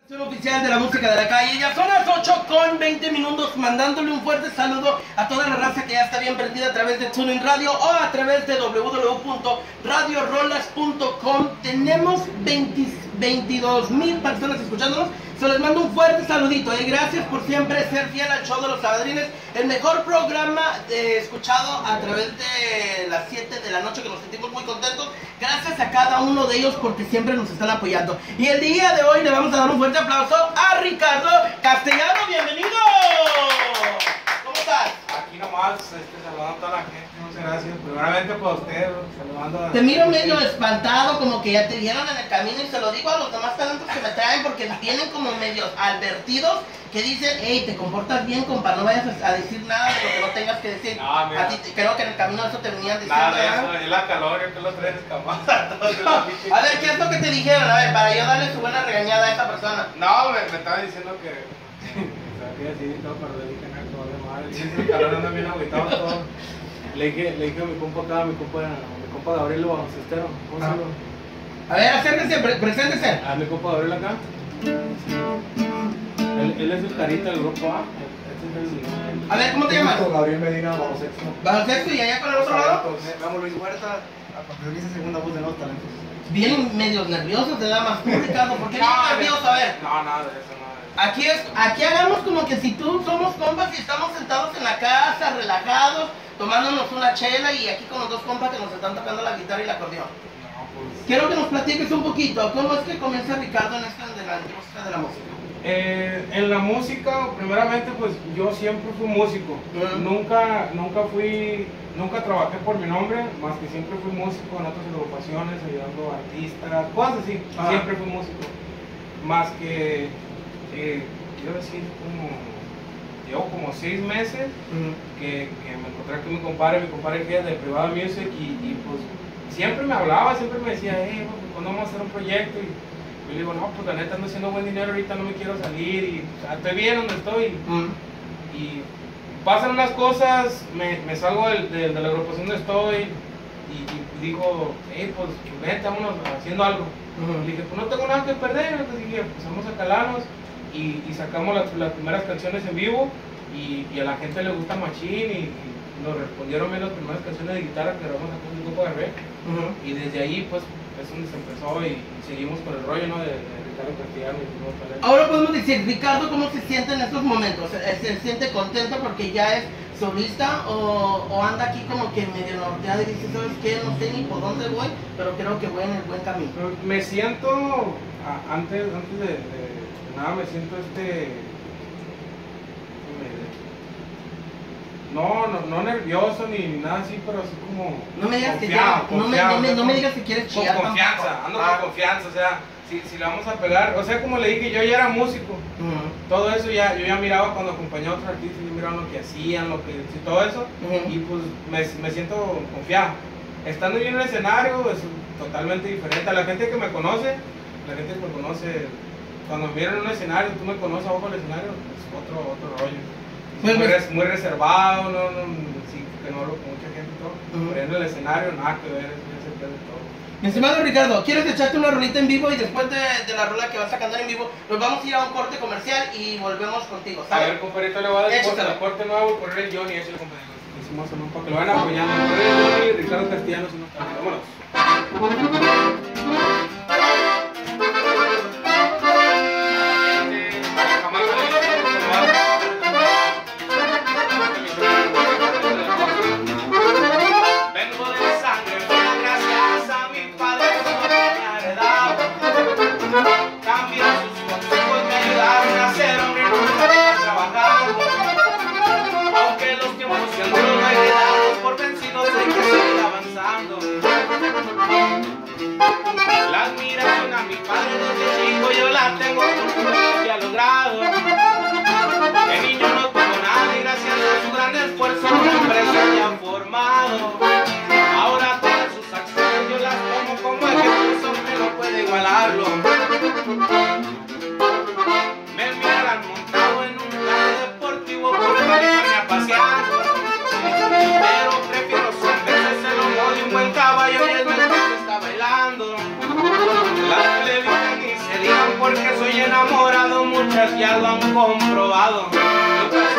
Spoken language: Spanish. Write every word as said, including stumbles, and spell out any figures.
Oficial de la música de la calle. Ya son las ocho con veinte minutos, mandándole un fuerte saludo a toda la raza que ya está bien prendida a través de TuneIn Radio o a través de w w w punto radio rolas punto com. Tenemos veintidós mil personas escuchándonos. Se les mando un fuerte saludito, ¿eh? Gracias por siempre ser fiel al show de los Sabadrines, el mejor programa eh, escuchado a través de las siete de la noche, que nos sentimos muy contentos. Gracias a cada uno de ellos porque siempre nos están apoyando. Y el día de hoy le vamos a dar un fuerte aplauso a Ricardo Castellano. ¡Bienvenido! ¿Cómo estás? Aquí nomás, este, saludando a toda la gente, muchas gracias. Primeramente por usted, saludando a... Te miro medio espantado, como que ya te vieron en el camino, y se lo digo a los demás talentos que me traen porque vienen como medios advertidos, que dicen, hey, te comportas bien, compa, no vayas a decir nada de lo que no tengas que decir. No, a ti, creo que en el camino eso te venían diciendo. Nada de eso, es la calor, yo que los tres escamados. A ver, ¿qué es lo que te dijeron? A ver, para yo darle su buena regañada a esta persona. No, me, me estaba diciendo que... que así y todo, pero le dije, no, todo de madre. Y el calor anda bien agüitado todo. Le dije, le dije a mi compa acá, a mi compa, a mi compa Gabriel Baloncestero. ¿Cómo se llama? A ver, acérquese, pre preséntese. A mi compa Gabriel acá. Él, él es el carita del grupo A. Este es el... A ver, ¿cómo te llamas? Gabriel Medina, baloncesto. Baloncesto, y allá con el otro lado. Me llamo Luis Huerta, a segunda voz de Nuevos Talentos. Vienen medios nerviosos, te da más tú, Ricardo. ¿Por qué vienes nervioso? A ver. No, nada de eso, nada de eso. Aquí, es, aquí hagamos como que si tú somos compas y estamos sentados en la casa, relajados, tomándonos una chela, y aquí con los dos compas que nos están tocando la guitarra y el acordeón. No, pues... Quiero que nos platiques un poquito, ¿cómo es que comienza Ricardo en esto de la industria de la música? Eh, en la música, primeramente, pues yo siempre fui músico. Uh-huh. Nunca, nunca fui, nunca trabajé por mi nombre, más que siempre fui músico en otras agrupaciones, ayudando a artistas, cosas así. Uh-huh. Siempre fui músico. Más que, eh, quiero decir, como, llevo como seis meses uh-huh. que, que me encontré con mi compadre, mi compadre que es de Privado Music, y, y pues siempre me hablaba, siempre me decía, hey, ¿cuándo vamos a hacer un proyecto? Y, yo le digo, no, pues la neta ando haciendo buen dinero ahorita, no me quiero salir, y o sea, estoy bien donde estoy. Mm. Y pasan unas cosas, me, me salgo del, de, de la agrupación donde estoy, y, y digo, hey, pues vete, vámonos haciendo algo. Mm. Le dije, pues no tengo nada que perder. Entonces dije, pues vamos a calarnos, y, y sacamos las, las primeras canciones en vivo, y, y a la gente le gusta machín, y, y nos respondieron bien las primeras canciones de guitarra que grabamos acá en un grupo de rap. Uh-huh. Y desde ahí, pues, es donde se empezó, y, y seguimos con el rollo, ¿no? De, de Ricardo Castellano y todo eso. Ahora podemos decir, Ricardo, ¿cómo se siente en estos momentos? ¿Se, se siente contento porque ya es solista, o, o anda aquí como que medio norteado y dice, ¿sabes qué? No sé ni por dónde voy, pero creo que voy en el buen camino? Me siento, a, antes, antes de, de, de nada, me siento este... No, no, no nervioso ni, ni nada así, pero así como no me digas confiado, que ya, no, me, no, me, no me digas que quieres chillar. Con confianza, tampoco. Ando ah. con confianza, o sea, si, si le vamos a pegar, o sea, como le dije, yo ya era músico, uh-huh. todo eso ya, yo ya miraba cuando acompañaba a otros artistas, yo miraba lo que hacían, lo que, todo eso, uh-huh. y pues me, me siento confiado. Estando yo en el escenario es totalmente diferente. A la gente que me conoce, la gente que me conoce, cuando me miran en un escenario, tú me conoces abajo del escenario, es otro, otro rollo. Muy, res, muy reservado, no, no, sí, que no hablo con mucha gente y todo. Uh-huh. Pero en el escenario nada que ver, eso ya se pierde todo. Mi estimado Ricardo, ¿quieres echarte una rolita en vivo? Y después de, de la rola que vas a cantar en vivo, nos vamos a ir a un corte comercial y volvemos contigo, ¿sabes? A ver, compadrito, le voy a dar el corte nuevo por el Johnny, ese es el compadre. Hicimos un para que lo vayan apoyando. Por el Johnny, Ricardo Castellano, si no está bien. Vámonos. La admiración a mi padre desde chico yo la tengo por lo que ha logrado. El niño no tuvo nada y gracias a su gran esfuerzo una empresa se ha formado. Ahora todas sus acciones yo las tomo como ejemplo, que no puede igualarlo. Me miran montado en un carro deportivo por California paseando, pero prefiero cien veces el lomo de un buen caballo y el mejor que está bailando. La televisión ni se digan porque soy enamorado. muchas ya lo han comprobado. Nunca